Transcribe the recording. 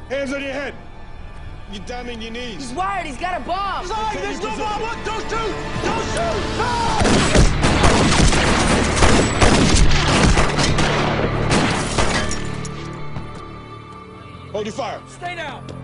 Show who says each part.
Speaker 1: Hands on your head. You're down on your knees.
Speaker 2: He's wired. He's got a bomb.
Speaker 3: Sorry, there's no bomb. Don't shoot! Don't shoot! No!
Speaker 1: Hold your fire.
Speaker 3: Stay down.